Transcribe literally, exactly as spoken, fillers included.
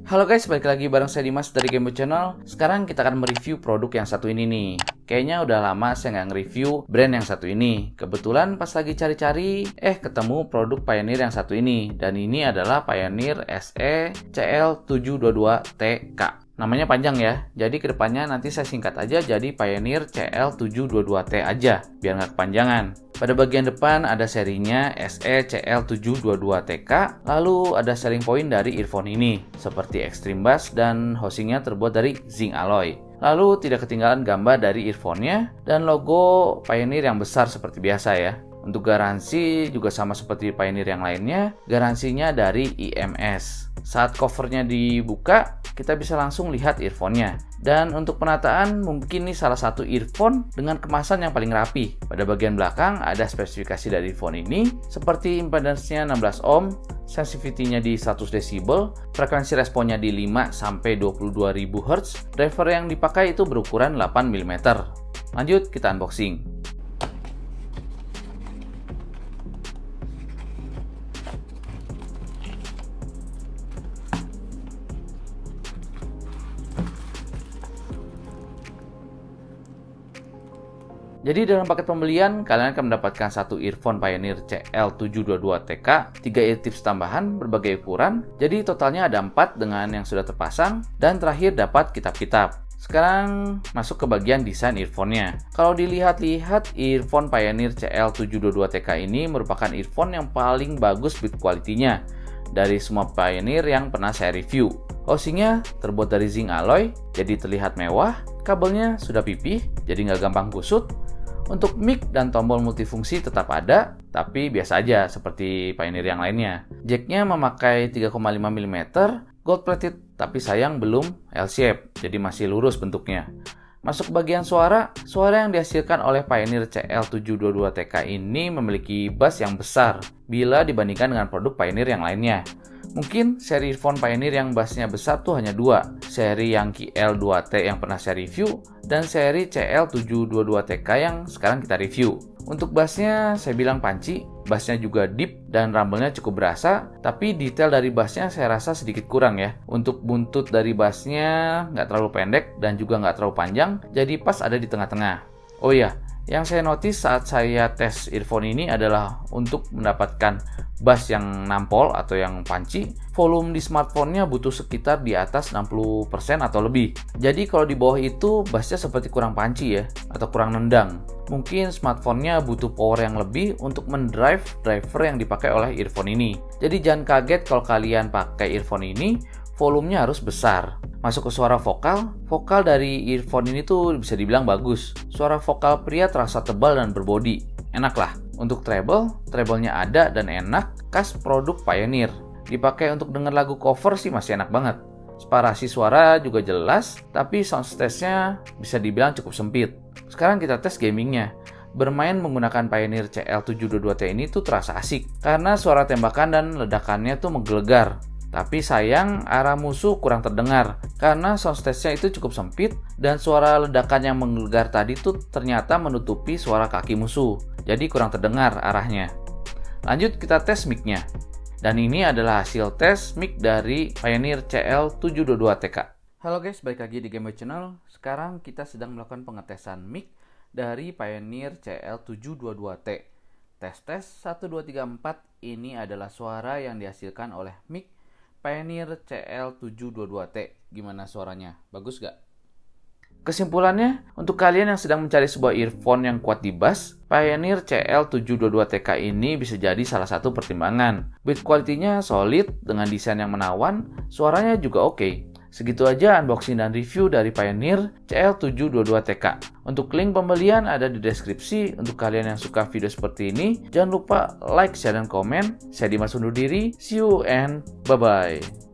Halo guys, balik lagi bareng saya Dimas dari Gameboy Channel. Sekarang kita akan mereview produk yang satu ini nih. Kayaknya udah lama saya nggak nge-review brand yang satu ini. Kebetulan pas lagi cari-cari, eh ketemu produk Pioneer yang satu ini. Dan ini adalah Pioneer S E C L tujuh dua dua T K. Namanya panjang ya, jadi kedepannya nanti saya singkat aja jadi Pioneer C L tujuh dua dua T aja, biar nggak kepanjangan. Pada bagian depan ada serinya S E C L tujuh dua dua T K, lalu ada selling point dari earphone ini, seperti extreme bass dan housingnya terbuat dari zinc alloy. Lalu tidak ketinggalan gambar dari earphone-nya dan logo Pioneer yang besar seperti biasa ya. Untuk garansi juga sama seperti Pioneer yang lainnya, garansinya dari I M S. Saat covernya dibuka, kita bisa langsung lihat earphone-nya. Dan untuk penataan, mungkin ini salah satu earphone dengan kemasan yang paling rapi. Pada bagian belakang ada spesifikasi dari earphone ini, seperti impedance-nya enam belas ohm, sensitivity-nya di seratus desibel, frekuensi responnya di lima sampai dua puluh dua ribu hertz, driver yang dipakai itu berukuran delapan milimeter. Lanjut, kita unboxing. Jadi dalam paket pembelian, kalian akan mendapatkan satu earphone Pioneer C L tujuh dua dua T K, tiga ear tips tambahan berbagai ukuran, jadi totalnya ada empat dengan yang sudah terpasang, dan terakhir dapat kitab-kitab. Sekarang masuk ke bagian desain earphone-nya. Kalau dilihat-lihat, earphone Pioneer C L tujuh dua dua T K ini merupakan earphone yang paling bagus build quality-nya dari semua Pioneer yang pernah saya review. Housingnya terbuat dari zinc alloy, jadi terlihat mewah. Kabelnya sudah pipih, jadi nggak gampang kusut. Untuk mic dan tombol multifungsi tetap ada, tapi biasa aja seperti Pioneer yang lainnya. Jack-nya memakai tiga koma lima milimeter, gold plated, tapi sayang belum L-shape, jadi masih lurus bentuknya. Masuk bagian suara, suara yang dihasilkan oleh Pioneer C L tujuh dua dua T K ini memiliki bass yang besar bila dibandingkan dengan produk Pioneer yang lainnya. Mungkin seri earphone Pioneer yang bassnya besar tuh hanya dua, seri Yankee L dua T yang pernah saya review, dan seri C L tujuh dua dua T K yang sekarang kita review. Untuk bassnya saya bilang panci, bassnya juga deep dan rumble-nya cukup berasa, tapi detail dari bassnya saya rasa sedikit kurang ya. Untuk buntut dari bassnya nggak terlalu pendek dan juga nggak terlalu panjang, jadi pas ada di tengah-tengah. Oh iya, yang saya notice saat saya tes earphone ini adalah untuk mendapatkan bass yang nampol atau yang panci, volume di smartphone-nya butuh sekitar di atas enam puluh persen atau lebih. Jadi kalau di bawah itu bassnya seperti kurang panci ya, atau kurang nendang. Mungkin smartphone-nya butuh power yang lebih untuk mendrive driver yang dipakai oleh earphone ini. Jadi jangan kaget kalau kalian pakai earphone ini, volumenya harus besar. Masuk ke suara vokal, vokal dari earphone ini tuh bisa dibilang bagus. Suara vokal pria terasa tebal dan berbodi. Enak lah. Untuk treble, treble-nya ada dan enak, khas produk Pioneer. Dipakai untuk denger lagu cover sih masih enak banget. Separasi suara juga jelas, tapi sound stage-nya bisa dibilang cukup sempit. Sekarang kita tes gamingnya. Bermain menggunakan Pioneer C L tujuh dua dua T ini tuh terasa asik, karena suara tembakan dan ledakannya tuh menggelegar. Tapi sayang arah musuh kurang terdengar karena soundstage-nya itu cukup sempit dan suara ledakan yang menggelegar tadi tuh ternyata menutupi suara kaki musuh. Jadi kurang terdengar arahnya. Lanjut kita tes mic-nya. Dan ini adalah hasil tes mic dari Pioneer C L tujuh dua dua T K. Halo guys, balik lagi di Gameboy Channel. Sekarang kita sedang melakukan pengetesan mic dari Pioneer C L tujuh dua dua T. Tes-tes satu dua tiga empat ini adalah suara yang dihasilkan oleh mic Pioneer C L tujuh dua dua T. Gimana suaranya? Bagus gak? Kesimpulannya, untuk kalian yang sedang mencari sebuah earphone yang kuat di bass, Pioneer C L tujuh dua dua T K ini bisa jadi salah satu pertimbangan. Build quality-nya solid dengan desain yang menawan, suaranya juga oke. Segitu aja unboxing dan review dari Pioneer C L tujuh dua dua T K. Untuk link pembelian ada di deskripsi. Untuk kalian yang suka video seperti ini, jangan lupa like, share, dan komen. Saya Dimas undur diri. See you and bye-bye.